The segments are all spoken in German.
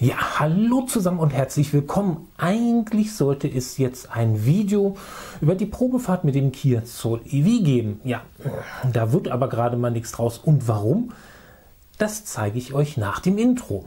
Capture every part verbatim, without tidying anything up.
Ja, hallo zusammen und herzlich willkommen. Eigentlich sollte es jetzt ein Video über die Probefahrt mit dem Kia Soul E V geben. Ja, da wird aber gerade mal nichts draus. Und warum? Das zeige ich euch nach dem Intro.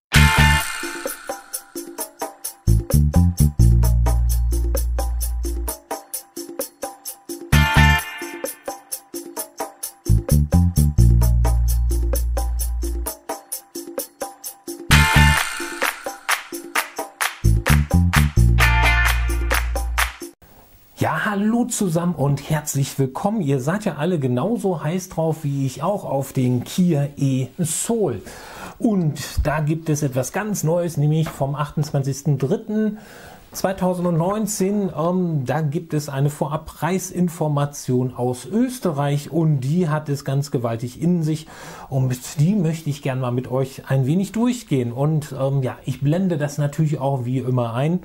Ja, hallo zusammen und herzlich willkommen. Ihr seid ja alle genauso heiß drauf wie ich auch auf den Kia e-Soul. Und da gibt es etwas ganz Neues, nämlich vom achtundzwanzigsten dritten zweitausendneunzehn. Ähm, da gibt es eine Vorabpreisinformation aus Österreich und die hat es ganz gewaltig in sich. Und mit die möchte ich gerne mal mit euch ein wenig durchgehen. Und ähm, ja, ich blende das natürlich auch wie immer ein.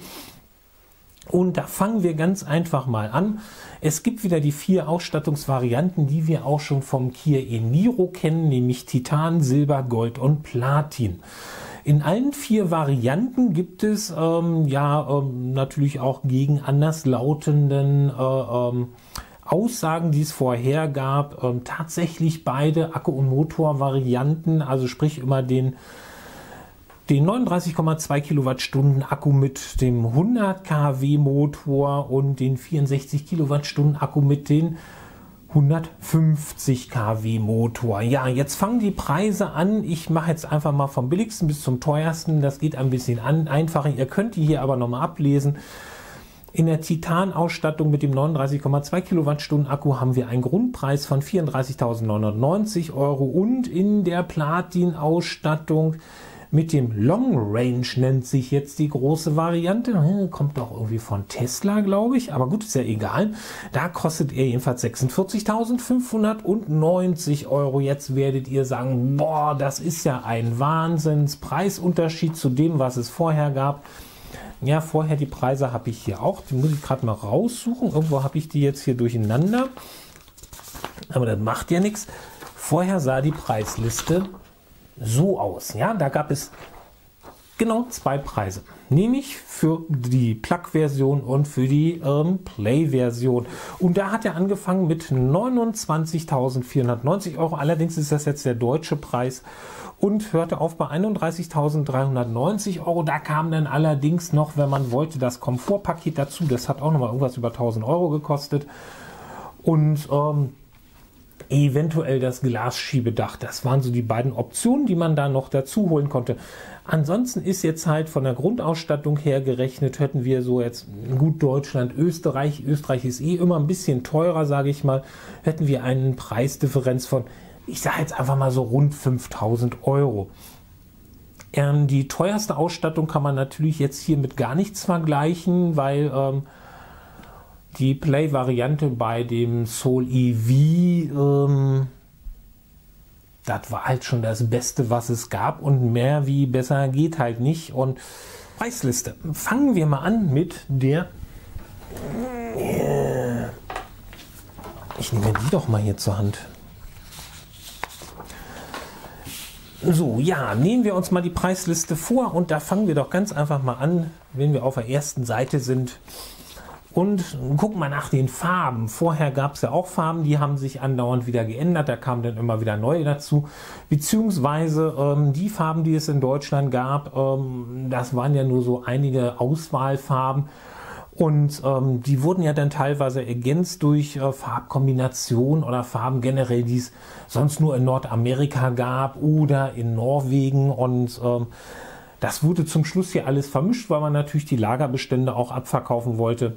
Und da fangen wir ganz einfach mal an. Es gibt wieder die vier Ausstattungsvarianten, die wir auch schon vom Kia e-Niro kennen, nämlich Titan, Silber, Gold und Platin. In allen vier Varianten gibt es ähm, ja ähm, natürlich auch gegen anderslautenden äh, ähm, Aussagen, die es vorher gab, ähm, tatsächlich beide Akku- und Motorvarianten, also sprich immer den Den neununddreißig Komma zwei Kilowattstunden Akku mit dem hundert Kilowatt Motor und den vierundsechzig Kilowattstunden Akku mit den hundertfünfzig Kilowatt Motor. Ja, jetzt fangen die Preise an. Ich mache jetzt einfach mal vom billigsten bis zum teuersten. Das geht ein bisschen an, einfacher. Ihr könnt die hier aber nochmal ablesen. In der Titan-Ausstattung mit dem neununddreißig Komma zwei Kilowattstunden Akku haben wir einen Grundpreis von vierunddreißigtausendneunhundertneunzig Euro und in der Platin-Ausstattung mit dem Long Range nennt sich jetzt die große Variante. Kommt doch irgendwie von Tesla, glaube ich. Aber gut, ist ja egal. Da kostet er jedenfalls sechsundvierzigtausendfünfhundertneunzig Euro. Jetzt werdet ihr sagen, boah, das ist ja ein Wahnsinnspreisunterschied zu dem, was es vorher gab. Ja, vorher die Preise habe ich hier auch. Die muss ich gerade mal raussuchen. Irgendwo habe ich die jetzt hier durcheinander. Aber das macht ja nichts. Vorher sah die Preisliste so aus. Ja, da gab es genau zwei Preise, nämlich für die Plug-Version und für die ähm, Play-Version. Und da hat er angefangen mit neunundzwanzigtausendvierhundertneunzig Euro. Allerdings ist das jetzt der deutsche Preis und hörte auf bei einunddreißigtausenddreihundertneunzig Euro. Da kam dann allerdings noch, wenn man wollte, das Komfortpaket dazu. Das hat auch noch mal irgendwas über tausend Euro gekostet. Und ähm, eventuell das Glasschiebedach. Das waren so die beiden Optionen, die man da noch dazu holen konnte. Ansonsten ist jetzt halt von der Grundausstattung her gerechnet, hätten wir so jetzt gut Deutschland, Österreich. Österreich ist eh immer ein bisschen teurer, sage ich mal. Hätten wir eine Preisdifferenz von, ich sage jetzt einfach mal so rund fünftausend Euro. Ähm, die teuerste Ausstattung kann man natürlich jetzt hier mit gar nichts vergleichen, weil ähm, die Play-Variante bei dem Soul E V, ähm, das war halt schon das Beste, was es gab und mehr wie besser geht halt nicht. Und Preisliste. Fangen wir mal an mit der, äh, ich nehme die doch mal hier zur Hand. So, ja, nehmen wir uns mal die Preisliste vor und da fangen wir doch ganz einfach mal an, wenn wir auf der ersten Seite sind. Und guck mal nach den Farben. Vorher gab es ja auch Farben, die haben sich andauernd wieder geändert. Da kamen dann immer wieder neue dazu. Beziehungsweise ähm, die Farben, die es in Deutschland gab, ähm, das waren ja nur so einige Auswahlfarben. Und ähm, die wurden ja dann teilweise ergänzt durch äh, Farbkombinationen oder Farben generell, die es sonst nur in Nordamerika gab oder in Norwegen. Und ähm, das wurde zum Schluss hier alles vermischt, weil man natürlich die Lagerbestände auch abverkaufen wollte.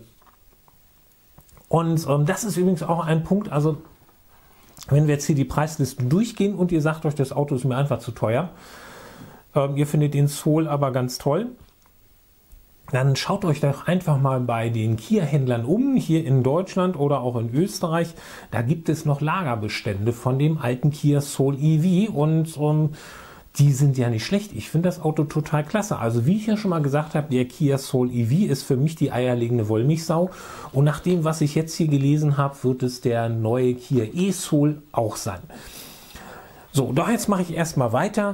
Und ähm, das ist übrigens auch ein Punkt, also wenn wir jetzt hier die Preislisten durchgehen und ihr sagt euch, das Auto ist mir einfach zu teuer, ähm, ihr findet den Soul aber ganz toll, dann schaut euch doch einfach mal bei den Kia-Händlern um, hier in Deutschland oder auch in Österreich. Da gibt es noch Lagerbestände von dem alten Kia Soul E V und ähm, die sind ja nicht schlecht. Ich finde das Auto total klasse. Also wie ich ja schon mal gesagt habe, der Kia Soul E V ist für mich die eierlegende Wollmilchsau. Und nach dem, was ich jetzt hier gelesen habe, wird es der neue Kia e-Soul auch sein. So, doch jetzt mache ich erstmal weiter.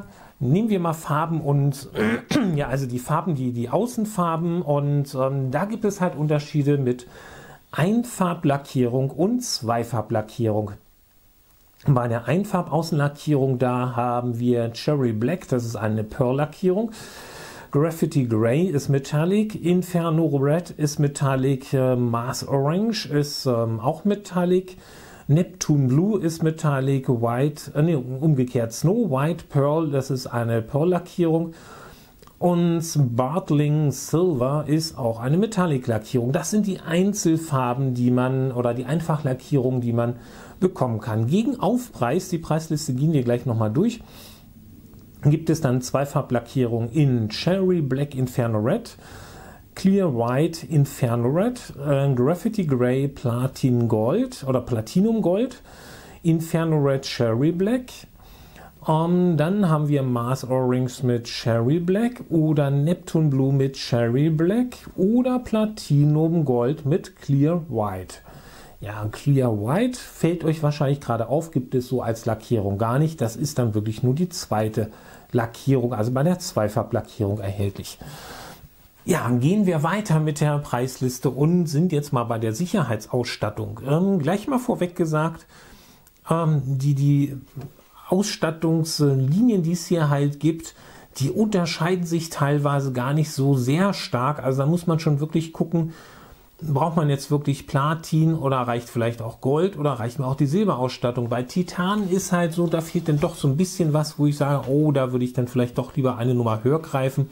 Nehmen wir mal Farben und ja, also die Farben, die, die Außenfarben, und ähm, da gibt es halt Unterschiede mit Einfarblackierung und Zweifarblackierung. Bei der Einfarbaußenlackierung, da haben wir Cherry Black, das ist eine Pearl-Lackierung. Graffiti Grey ist Metallic, Inferno Red ist Metallic, äh, Mars Orange ist ähm, auch Metallic, Neptune Blue ist Metallic, White, äh, nee, umgekehrt Snow White Pearl, das ist eine Pearl-Lackierung, und Bartling Silver ist auch eine Metallic-Lackierung. Das sind die Einzelfarben, die man, oder die Einfachlackierungen, die man bekommen kann. Gegen Aufpreis, die Preisliste gehen wir gleich nochmal durch, gibt es dann Zweifarblackierung in Cherry Black Inferno Red, Clear White Inferno Red, äh, Graffiti Grey Platin Gold oder Platinum Gold, Inferno Red Cherry Black, um, dann haben wir Mars Orange mit Cherry Black oder Neptune Blue mit Cherry Black oder Platinum Gold mit Clear White. Ja, Clear White fällt euch wahrscheinlich gerade auf, gibt es so als Lackierung gar nicht. Das ist dann wirklich nur die zweite Lackierung, also bei der Zweifarblackierung erhältlich. Ja, gehen wir weiter mit der Preisliste und sind jetzt mal bei der Sicherheitsausstattung. Ähm, gleich mal vorweg gesagt, ähm, die, die Ausstattungslinien, die es hier halt gibt, die unterscheiden sich teilweise gar nicht so sehr stark. Also da muss man schon wirklich gucken, braucht man jetzt wirklich Platin oder reicht vielleicht auch Gold oder reicht mir auch die Silberausstattung? Bei Titan ist halt so, da fehlt dann doch so ein bisschen was, wo ich sage, oh, da würde ich dann vielleicht doch lieber eine Nummer höher greifen.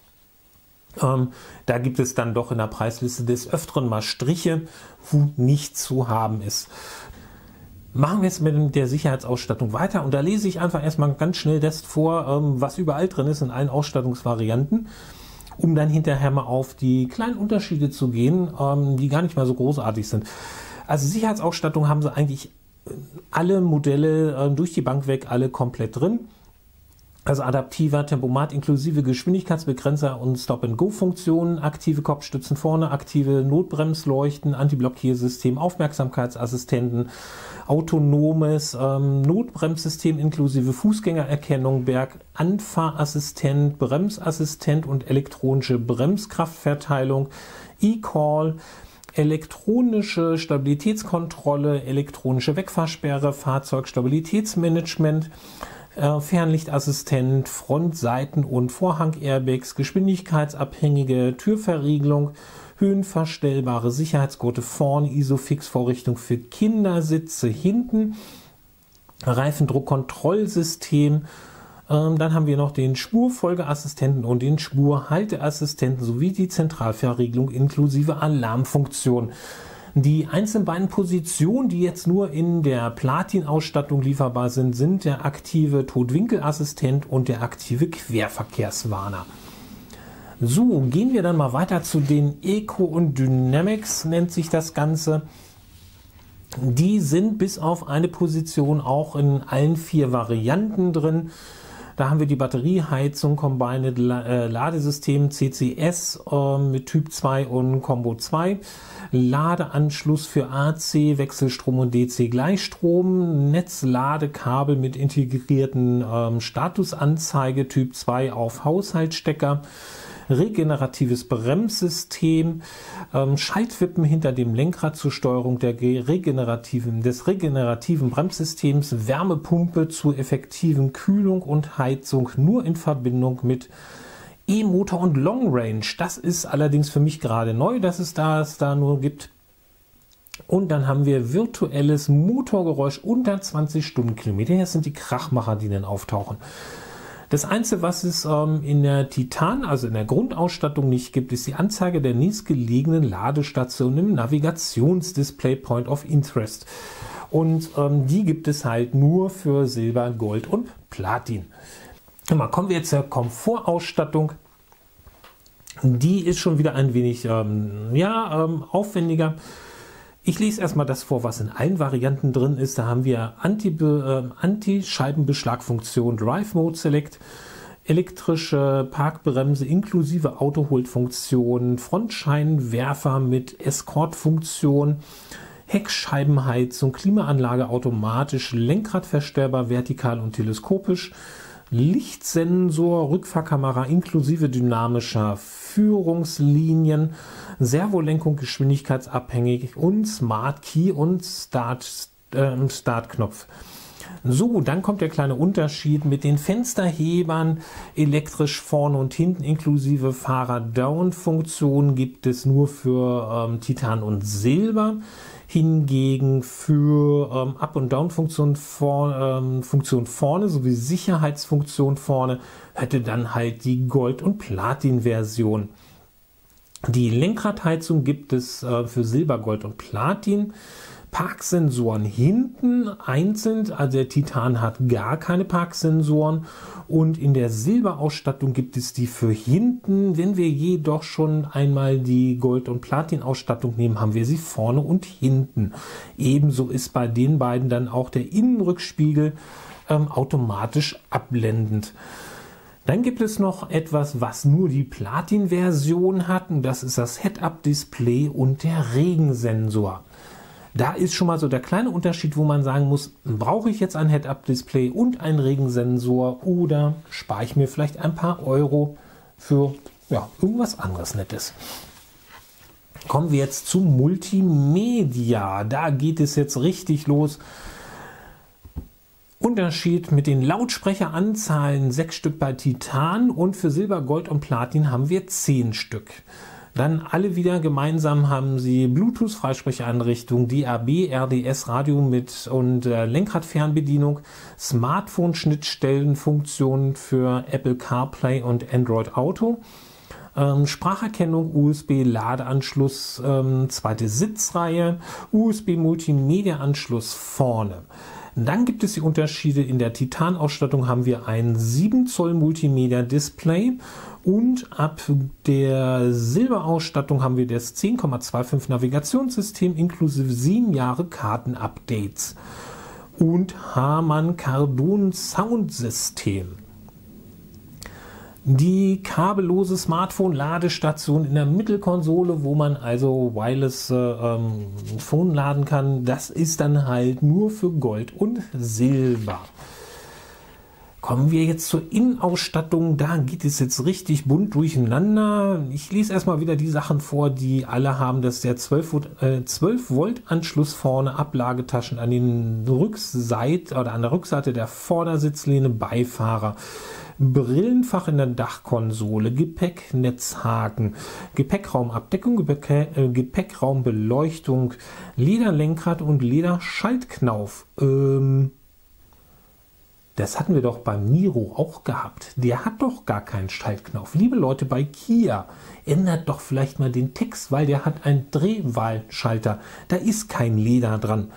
Ähm, da gibt es dann doch in der Preisliste des Öfteren mal Striche, wo nichts zu haben ist. Machen wir jetzt mit der Sicherheitsausstattung weiter, und da lese ich einfach erstmal ganz schnell das vor, ähm, was überall drin ist in allen Ausstattungsvarianten, um dann hinterher mal auf die kleinen Unterschiede zu gehen, ähm, die gar nicht mal so großartig sind. Also Sicherheitsausstattung haben sie eigentlich alle Modelle äh, durch die Bank weg, alle komplett drin. Also adaptiver Tempomat inklusive Geschwindigkeitsbegrenzer und Stop-and-Go-Funktionen, aktive Kopfstützen vorne, aktive Notbremsleuchten, Antiblockiersystem, Aufmerksamkeitsassistenten, autonomes ähm, Notbremssystem inklusive Fußgängererkennung, Berganfahrassistent, Bremsassistent und elektronische Bremskraftverteilung, E-Call, elektronische Stabilitätskontrolle, elektronische Wegfahrsperre, Fahrzeugstabilitätsmanagement, äh, Fernlichtassistent, Front-, Seiten- und Vorhang-Airbags, geschwindigkeitsabhängige Türverriegelung, höhenverstellbare Sicherheitsgurte vorne, Isofix-Vorrichtung für Kindersitze hinten, Reifendruckkontrollsystem. Ähm, dann haben wir noch den Spurfolgeassistenten und den Spurhalteassistenten sowie die Zentralverriegelung inklusive Alarmfunktion. Die einzelnen beiden Positionen, die jetzt nur in der Platin-Ausstattung lieferbar sind, sind der aktive Totwinkelassistent und der aktive Querverkehrswarner. So, gehen wir dann mal weiter zu den Eco und Dynamics, nennt sich das Ganze. Die sind bis auf eine Position auch in allen vier Varianten drin. Da haben wir die Batterieheizung, Combined Ladesystem C C S äh, mit Typ zwei und Combo zwei, Ladeanschluss für A C, Wechselstrom und D C Gleichstrom, Netzladekabel mit integrierten ähm, Statusanzeige Typ zwei auf Haushaltsstecker, regeneratives Bremssystem, ähm, Schaltwippen hinter dem Lenkrad zur Steuerung der regenerativen, des regenerativen Bremssystems, Wärmepumpe zur effektiven Kühlung und Heizung nur in Verbindung mit E-Motor und Long Range. Das ist allerdings für mich gerade neu, dass es das da nur gibt. Und dann haben wir virtuelles Motorgeräusch unter zwanzig Stundenkilometer. Das sind die Krachmacher, die dann auftauchen. Das Einzige, was es ähm, in der Titan, also in der Grundausstattung nicht gibt, ist die Anzeige der nächstgelegenen Ladestation im Navigationsdisplay Point of Interest. Und ähm, die gibt es halt nur für Silber, Gold und Platin. Mal kommen wir jetzt zur Komfortausstattung. Die ist schon wieder ein wenig ähm, ja, ähm, aufwendiger. Ich lese erstmal das vor, was in allen Varianten drin ist. Da haben wir Anti-Scheibenbeschlagfunktion, äh, Drive Mode Select, elektrische Parkbremse inklusive Auto-Hold-Funktion, Frontscheinwerfer mit Escort-Funktion, Heckscheibenheizung, Klimaanlage automatisch, Lenkrad verstellbar, vertikal und teleskopisch, Lichtsensor, Rückfahrkamera inklusive dynamischer Führungslinien, Servolenkung geschwindigkeitsabhängig und Smart Key und Start, äh, Startknopf. So, dann kommt der kleine Unterschied mit den Fensterhebern, elektrisch vorne und hinten inklusive Fahrer-Down-Funktion gibt es nur für ähm, Titan und Silber. Hingegen für ähm, Up- und Down-Funktion vor, ähm, Funktion vorne sowie Sicherheitsfunktion vorne hätte dann halt die Gold- und Platin-Version. Die Lenkradheizung gibt es äh, für Silber, Gold und Platin. Parksensoren hinten einzeln, also der Titan hat gar keine Parksensoren und in der Silberausstattung gibt es die für hinten. Wenn wir jedoch schon einmal die Gold- und Platin-Ausstattung nehmen, haben wir sie vorne und hinten. Ebenso ist bei den beiden dann auch der Innenrückspiegel ähm, automatisch abblendend. Dann gibt es noch etwas, was nur die Platin-Version hat, und das ist das Head-Up-Display und der Regensensor. Da ist schon mal so der kleine Unterschied, wo man sagen muss, brauche ich jetzt ein Head-Up-Display und einen Regensensor oder spare ich mir vielleicht ein paar Euro für ja, irgendwas anderes Nettes. Kommen wir jetzt zu Multimedia. Da geht es jetzt richtig los. Unterschied mit den Lautsprecheranzahlen, sechs Stück bei Titan und für Silber, Gold und Platin haben wir zehn Stück. Dann alle wieder gemeinsam haben sie Bluetooth-Freisprecheinrichtung, D A B, R D S-Radio mit und äh, Lenkradfernbedienung, Smartphone-Schnittstellenfunktionen für Apple CarPlay und Android Auto, ähm, Spracherkennung, U S B-Ladeanschluss, ähm, zweite Sitzreihe, U S B-Multimedia-Anschluss vorne. Dann gibt es die Unterschiede. In der Titan-Ausstattung haben wir ein sieben Zoll Multimedia-Display und ab der Silberausstattung haben wir das zehn Komma fünfundzwanzig Navigationssystem inklusive sieben Jahre Karten-Updates und Harman Kardon Soundsystem. Die kabellose Smartphone-Ladestation in der Mittelkonsole, wo man also Wireless äh, ähm, Phone laden kann, das ist dann halt nur für Gold und Silber. Kommen wir jetzt zur Innenausstattung. Da geht es jetzt richtig bunt durcheinander. Ich lese erstmal wieder die Sachen vor, die alle haben. Das ist der zwölf Volt Anschluss vorne, Ablagetaschen an den Rückseite oder an der Rückseite der Vordersitzlehne, Beifahrer. Brillenfach in der Dachkonsole, Gepäcknetzhaken, Gepäckraumabdeckung, Gepäck, äh, Gepäckraumbeleuchtung, Lederlenkrad und Lederschaltknauf. Ähm, das hatten wir doch beim Niro auch gehabt. Der hat doch gar keinen Schaltknauf. Liebe Leute bei Kia, ändert doch vielleicht mal den Text, weil der hat einen Drehwahlschalter. Da ist kein Leder dran.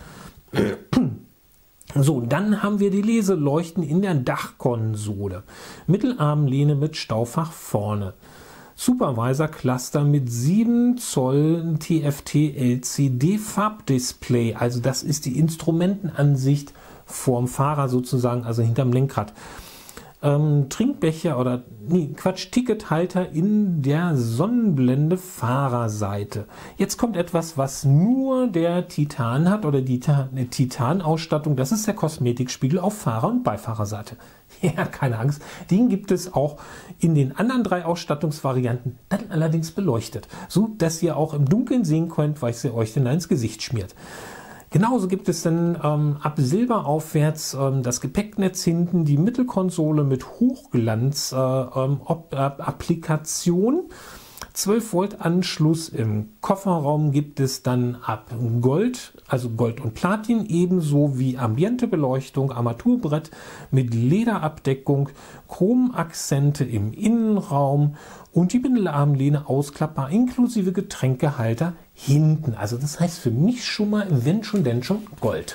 So, dann haben wir die Leseleuchten in der Dachkonsole. Mittelarmlehne mit Staufach vorne. Supervisor Cluster mit sieben Zoll T F T L C D Farbdisplay. Also das ist die Instrumentenansicht vorm Fahrer sozusagen, also hinterm Lenkrad. Ähm, Trinkbecher oder, nee, Quatsch, Tickethalter in der Sonnenblende Fahrerseite. Jetzt kommt etwas, was nur der Titan hat oder die Titan-Ausstattung. Das ist der Kosmetikspiegel auf Fahrer- und Beifahrerseite. Ja, keine Angst. Den gibt es auch in den anderen drei Ausstattungsvarianten, dann allerdings beleuchtet, so dass ihr auch im Dunkeln sehen könnt, weil sie euch denn ins Gesicht schmiert. Genauso gibt es dann ähm, ab Silber aufwärts ähm, das Gepäcknetz hinten, die Mittelkonsole mit Hochglanz-Applikation. Äh, ähm, zwölf Volt Anschluss im Kofferraum gibt es dann ab Gold, also Gold und Platin, ebenso wie Ambientebeleuchtung, Armaturbrett mit Lederabdeckung, Chromakzente im Innenraum und die Mittelarmlehne ausklappbar inklusive Getränkehalter hinten. Also das heißt für mich schon mal, wenn schon, denn schon Gold.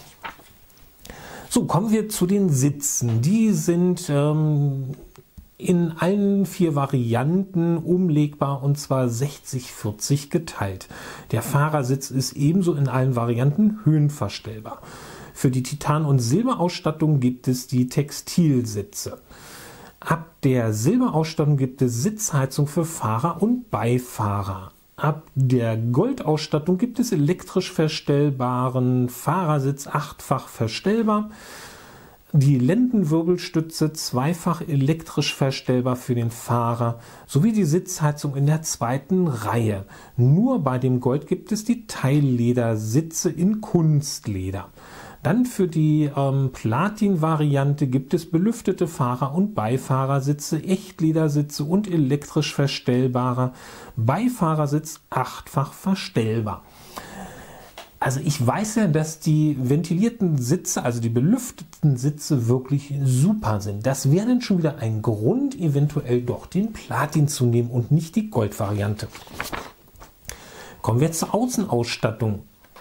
So, kommen wir zu den Sitzen. Die sind ähm, in allen vier Varianten umlegbar und zwar sechzig vierzig geteilt. Der Fahrersitz ist ebenso in allen Varianten höhenverstellbar. Für die Titan- und Silberausstattung gibt es die Textilsitze. Ab der Silberausstattung gibt es Sitzheizung für Fahrer und Beifahrer. Ab der Goldausstattung gibt es elektrisch verstellbaren Fahrersitz, achtfach verstellbar. Die Lendenwirbelstütze zweifach elektrisch verstellbar für den Fahrer sowie die Sitzheizung in der zweiten Reihe. Nur bei dem Gold gibt es die Teilledersitze in Kunstleder. Dann für die ähm, Platin-Variante gibt es belüftete Fahrer- und Beifahrersitze, Echtledersitze und elektrisch verstellbarer Beifahrersitz achtfach verstellbar. Also ich weiß ja, dass die ventilierten Sitze, also die belüfteten Sitze wirklich super sind. Das wäre dann schon wieder ein Grund, eventuell doch den Platin zu nehmen und nicht die Gold-Variante. Kommen wir zur Außenausstattung.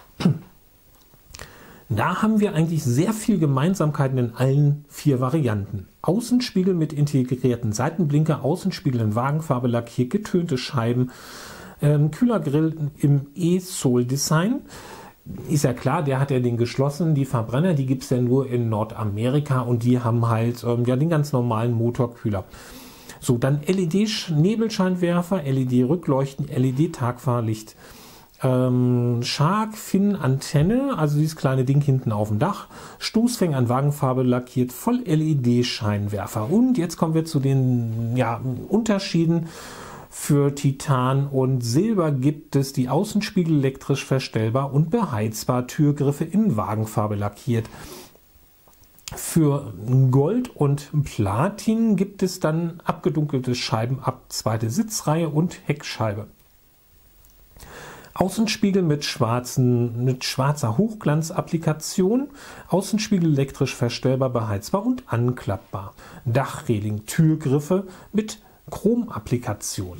Da haben wir eigentlich sehr viel Gemeinsamkeiten in allen vier Varianten. Außenspiegel mit integrierten Seitenblinker, Außenspiegel in Wagenfarbe lackiert, getönte Scheiben, ähm, Kühlergrill im E-Soul-Design. Ist ja klar, der hat ja den geschlossen. Die Verbrenner, die gibt es ja nur in Nordamerika und die haben halt ähm, ja den ganz normalen Motorkühler. So, dann L E D-Nebelscheinwerfer, L E D-Rückleuchten, L E D-Tagfahrlicht. Ähm, Shark Fin Antenne, also dieses kleine Ding hinten auf dem Dach, Stoßfänger in Wagenfarbe lackiert, voll L E D-Scheinwerfer. Und jetzt kommen wir zu den ja, Unterschieden. Für Titan und Silber gibt es die Außenspiegel elektrisch verstellbar und beheizbar, Türgriffe in Wagenfarbe lackiert. Für Gold und Platin gibt es dann abgedunkelte Scheiben ab zweite Sitzreihe und Heckscheibe. Außenspiegel mit, schwarzen, mit schwarzer Hochglanzapplikation, Außenspiegel elektrisch verstellbar, beheizbar und anklappbar. Dachreling, Türgriffe mit Chromapplikation.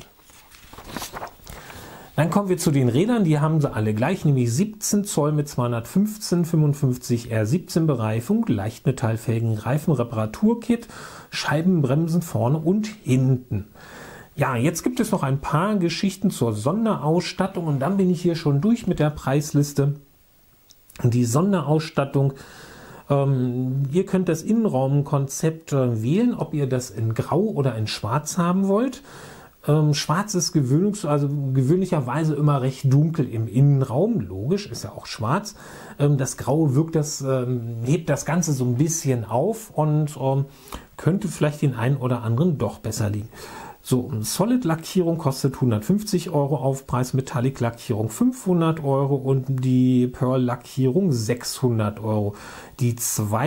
Dann kommen wir zu den Rädern, die haben sie alle gleich, nämlich siebzehn Zoll mit zweihundertfünfzehn fünfundfünfzig R siebzehn Bereifung, Leichtmetallfelgen, Reifenreparaturkit, Scheibenbremsen vorne und hinten. Ja, jetzt gibt es noch ein paar Geschichten zur Sonderausstattung und dann bin ich hier schon durch mit der Preisliste. Die Sonderausstattung, ähm, ihr könnt das Innenraumkonzept äh, wählen, ob ihr das in Grau oder in Schwarz haben wollt. Ähm, Schwarz ist gewöhnlich, also gewöhnlicherweise immer recht dunkel im Innenraum, logisch, ist ja auch schwarz. Ähm, das Graue wirkt das, ähm, hebt das Ganze so ein bisschen auf und ähm, könnte vielleicht den einen oder anderen doch besser liegen. So, Solid-Lackierung kostet hundertfünfzig Euro Aufpreis, Metallic-Lackierung fünfhundert Euro und die Pearl-Lackierung sechshundert Euro. Die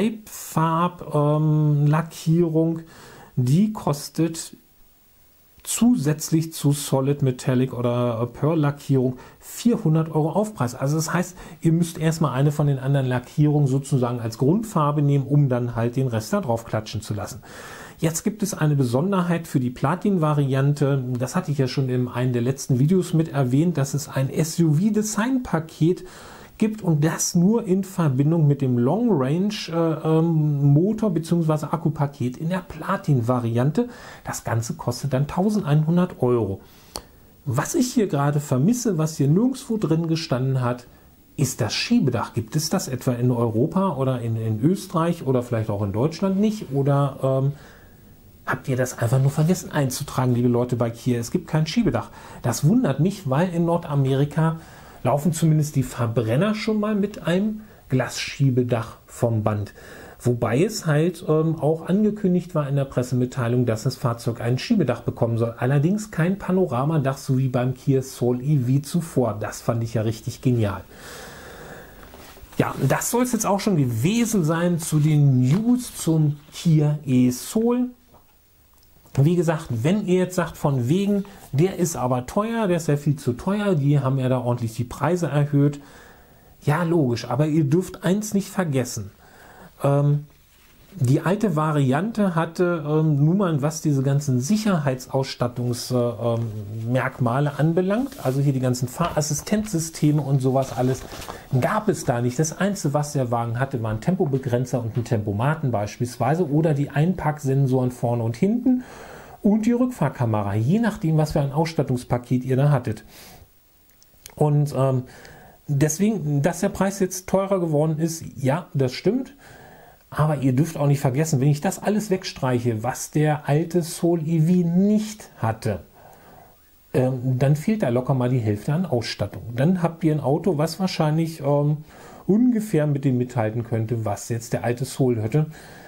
Zweifarb-Lackierung, ähm, die kostet zusätzlich zu Solid, Metallic oder Pearl-Lackierung vierhundert Euro Aufpreis. Also das heißt, ihr müsst erstmal eine von den anderen Lackierungen sozusagen als Grundfarbe nehmen, um dann halt den Rest da drauf klatschen zu lassen. Jetzt gibt es eine Besonderheit für die Platin-Variante. Das hatte ich ja schon in einem der letzten Videos mit erwähnt, dass es ein S U V-Design-Paket gibt und das nur in Verbindung mit dem Long-Range-Motor äh, bzw. Akkupaket in der Platin-Variante. Das Ganze kostet dann eintausendeinhundert Euro. Was ich hier gerade vermisse, was hier nirgendwo drin gestanden hat, ist das Schiebedach. Gibt es das etwa in Europa oder in, in Österreich oder vielleicht auch in Deutschland nicht? Oder ähm, habt ihr das einfach nur vergessen einzutragen, liebe Leute bei Kia? Es gibt kein Schiebedach. Das wundert mich, weil in Nordamerika laufen zumindest die Verbrenner schon mal mit einem Glasschiebedach vom Band. Wobei es halt ähm, auch angekündigt war in der Pressemitteilung, dass das Fahrzeug ein Schiebedach bekommen soll. Allerdings kein Panoramadach, so wie beim Kia Soul E V zuvor. Das fand ich ja richtig genial. Ja, das soll es jetzt auch schon gewesen sein zu den News zum Kia e-Soul. Wie gesagt, wenn ihr jetzt sagt, von wegen, der ist aber teuer, der ist ja viel zu teuer, die haben ja da ordentlich die Preise erhöht. Ja, logisch, aber ihr dürft eins nicht vergessen. Ähm, die alte Variante hatte ähm, nun mal, was diese ganzen Sicherheitsausstattungsmerkmale äh, anbelangt, also hier die ganzen Fahrassistenzsysteme und sowas alles, gab es da nicht. Das Einzige, was der Wagen hatte, war ein Tempobegrenzer und ein Tempomaten beispielsweise oder die Einpacksensoren vorne und hinten und die Rückfahrkamera, je nachdem, was für ein Ausstattungspaket ihr da hattet. Und ähm, deswegen, dass der Preis jetzt teurer geworden ist, ja, das stimmt. Aber ihr dürft auch nicht vergessen, wenn ich das alles wegstreiche, was der alte Soul E V nicht hatte, ähm, dann fehlt da locker mal die Hälfte an Ausstattung. Dann habt ihr ein Auto, was wahrscheinlich ähm, ungefähr mit dem mithalten könnte, was jetzt der alte Soul hätte.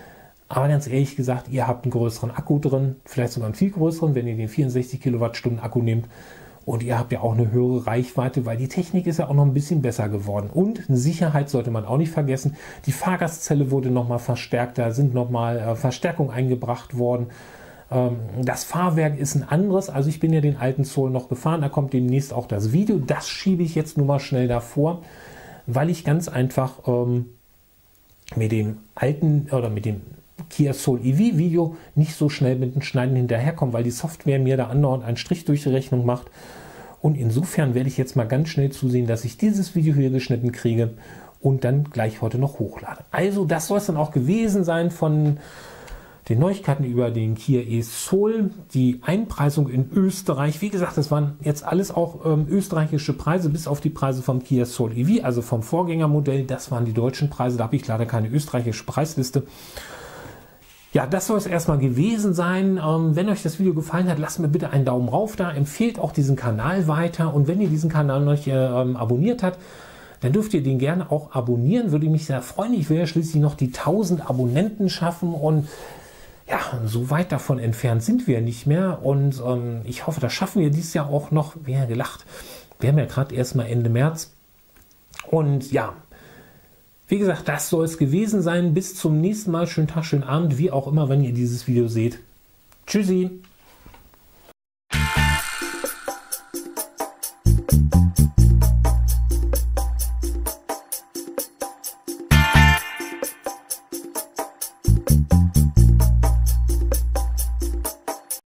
Aber ganz ehrlich gesagt, ihr habt einen größeren Akku drin, vielleicht sogar einen viel größeren, wenn ihr den vierundsechzig Kilowattstunden Akku nehmt. Und ihr habt ja auch eine höhere Reichweite, weil die Technik ist ja auch noch ein bisschen besser geworden. Und eine Sicherheit sollte man auch nicht vergessen. Die Fahrgastzelle wurde nochmal verstärkt, da sind nochmal äh, Verstärkungen eingebracht worden. Ähm, das Fahrwerk ist ein anderes. Also ich bin ja den alten Soul noch gefahren, da kommt demnächst auch das Video. Das schiebe ich jetzt nur mal schnell davor, weil ich ganz einfach ähm, mit dem alten oder mit dem Kia Soul E V Video nicht so schnell mit dem Schneiden hinterherkomme, weil die Software mir da andauernd einen Strich durch die Rechnung macht. Und insofern werde ich jetzt mal ganz schnell zusehen, dass ich dieses Video hier geschnitten kriege und dann gleich heute noch hochlade. Also das soll es dann auch gewesen sein von den Neuigkeiten über den Kia e-Soul. Die Einpreisung in Österreich, wie gesagt, das waren jetzt alles auch ähm, österreichische Preise, bis auf die Preise vom Kia Soul E V, also vom Vorgängermodell. Das waren die deutschen Preise, da habe ich leider keine österreichische Preisliste. Ja, das soll es erstmal gewesen sein. Ähm, wenn euch das Video gefallen hat, lasst mir bitte einen Daumen rauf da. Empfehlt auch diesen Kanal weiter. Und wenn ihr diesen Kanal noch nicht äh, abonniert habt, dann dürft ihr den gerne auch abonnieren. Würde mich sehr freuen. Ich will ja schließlich noch die tausend Abonnenten schaffen. Und ja, so weit davon entfernt sind wir nicht mehr. Und ähm, ich hoffe, das schaffen wir dieses Jahr auch noch. Wer gelacht. Wir haben ja gerade erst mal Ende März. Und ja, wie gesagt, das soll es gewesen sein. Bis zum nächsten Mal. Schönen Tag, schönen Abend, wie auch immer, wenn ihr dieses Video seht. Tschüssi.